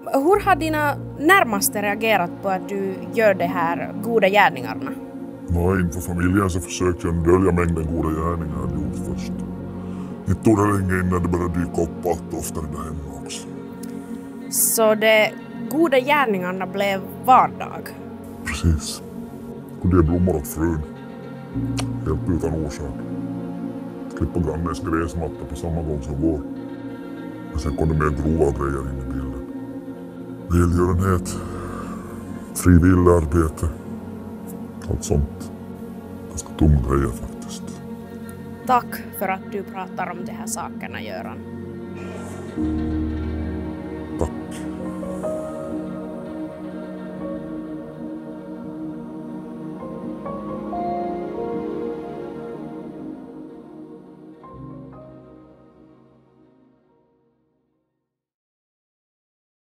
Hur har dina närmaste reagerat på att du gör de här goda gärningarna? Inför familjen så försökte jag dölja mängden goda gärningar jag gjort först. Inte tog det länge innan det började dyka upp allt oftare där hemma också. Så de goda gärningarna blev vardag? Precis. Kunde ge blommor åt frun. Helt utan orsak. Klippa grannens gräsmatta på samma gång som vår. Men sen kom det mer grova grejer in i bilden. Välgörenhet. Frivilligt arbete. Allt sånt. Ganska tunga grejer faktiskt. Tack för att du pratar om de här sakerna, Göran.